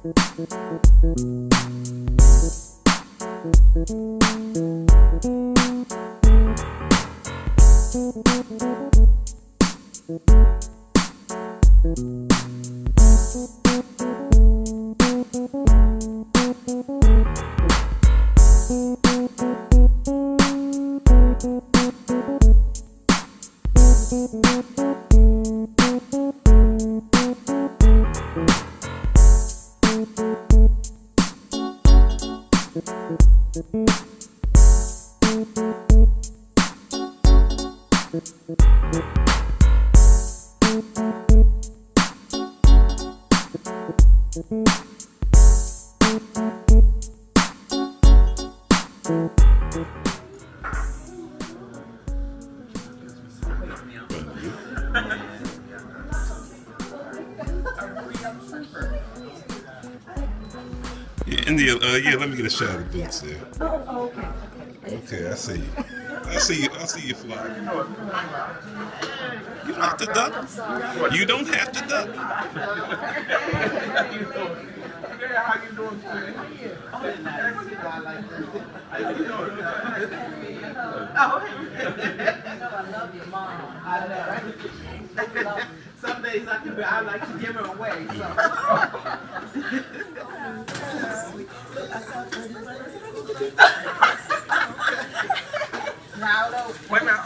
Yeah, let me get a shot of the boots there. Oh, okay. Okay, I see you. I see you fly. You don't have to duck. You don't have to duck. How you doing today? I love your mom. I know. Some days I like to give her away. Wait a minute.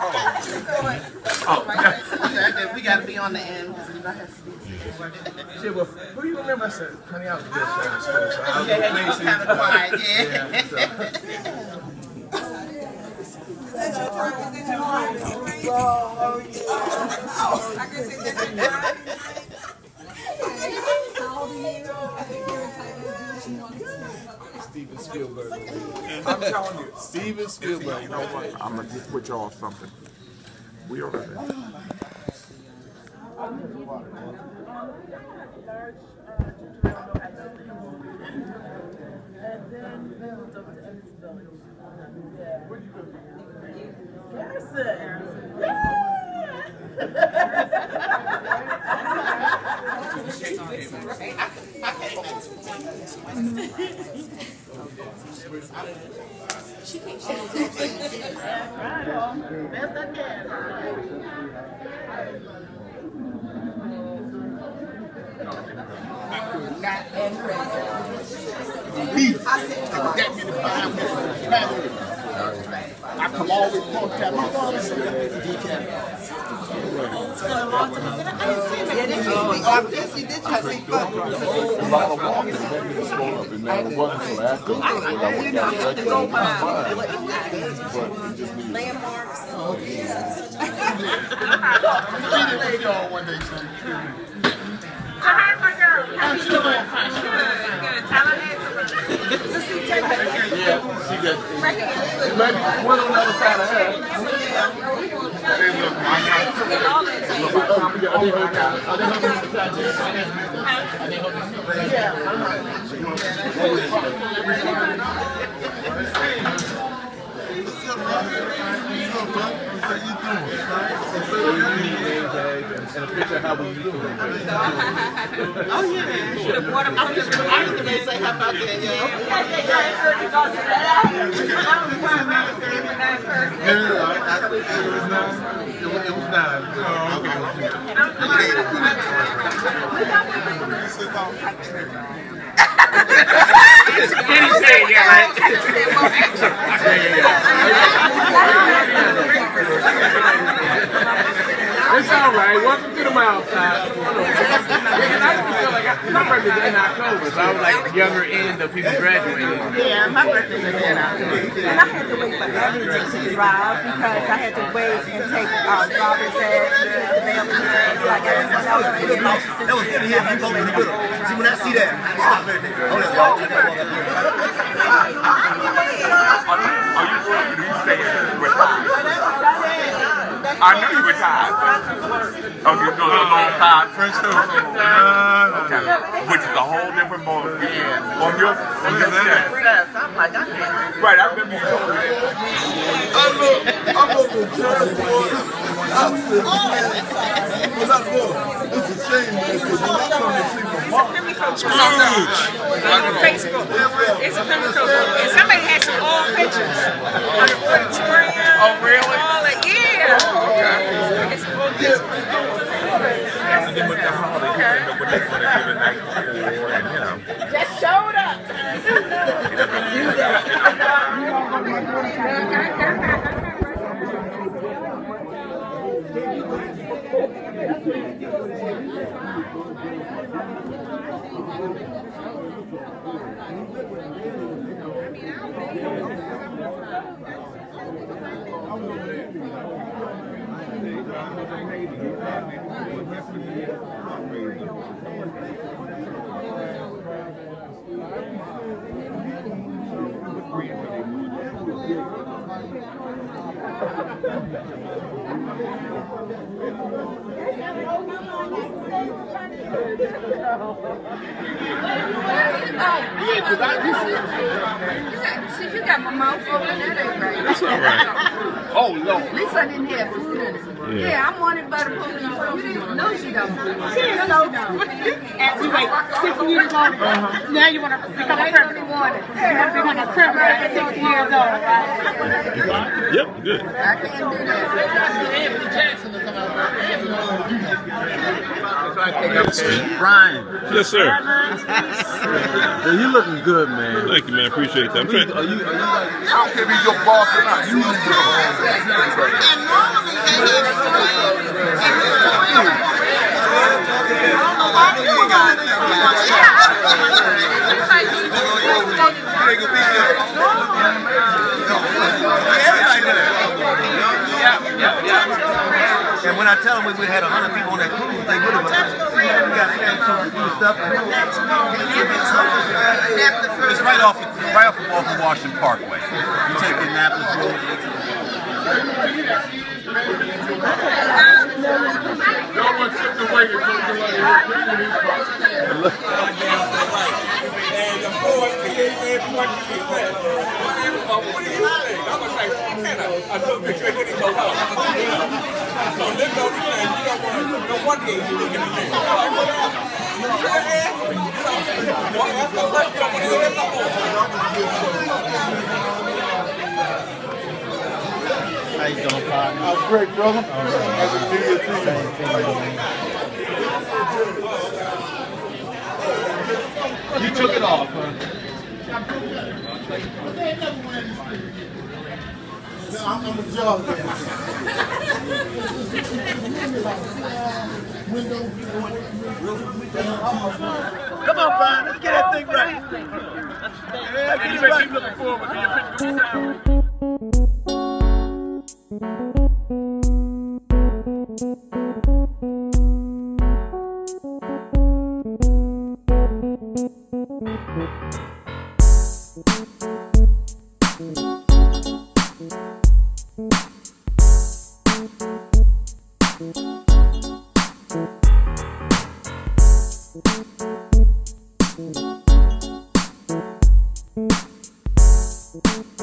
Oh. We got to be on the end. She said, well, who you remember? I said, honey, I was just trying to school. So I was you was kind of quiet, Steven Spielberg. I'm telling you, Steven Spielberg. You know what? I'm going to just put y'all something. We are ready. She can't show I come all the way from Casper. My father said it's been a long time. I didn't see that. a lot of walking was going up in there. It wasn't so active. Landmarks. One day, Hi, my girl. How you doing? Good. Tell her hey. yeah, she got maybe one on the other side of her. And a picture of how we doing. Oh, yeah. Should have brought him up. I was going to say, how about that, yeah. It was nine. It's all right. Welcome to the outside. My birthday's in October, so I was like the younger end of people graduating. Yeah, my birthday's in October. And I had to wait for everything to drive because I had to wait and take driver's ed, the family, like everyone else. That was good. Yeah, you go in the middle. See, when I see that, stop it. Oh, that's all. Are you going to say retired? I know you retired. Oh, you're doing a long time? French toast. Okay. Which is a whole different ball game. On your set. Right, I remember you told me. I'm going to tell you. It's a shame, man, because when I come to see my mom, Facebook. It's a chemical. And somebody had some old pictures on the auditorium. Oh, really? All that, yeah. Oh, okay. It's old pictures. And then with the holiday, you end up with they want to give a night before, and you know. Just showed up. See, you got my mouth open. That ain't right. That's all right. Oh, Lord. At least I didn't have food in it. Yeah, I wanted butter pudding. No, she don't. She don't. After you wait 6 years ago, now you want to become a criminal. You want to become a criminal at 60 years old, right? Yep, good. I can't do that. Brian. Yes, sir. You looking good, man. Thank you, man. Appreciate that. I'm trying. Are you like, I don't care if he's your boss or not. You need to go home. And normally they have three. And this is I don't know why you guys are so much. And when I tell them we had 100 people on that cruise, they would have we got some stuff. It's right off of Washington Parkway. You take the Annapolis Road. Y'all want to tip the waiter to the And the boy, he ain't what you think. What do you think? I'm going to say, man, I look at you and didn't go out. So look over there and you don't want to, no wonder you looking at me. You like, what happened? You should have asked me. Don't ask no question, you don't want to hear that no more. how you doing, partner? I'm great, brother. Happy New Year to you. You took it off, huh? I'm a job there. Come on, Brian, let's get that thing right. And you better keep looking forward to your picture. Thank you.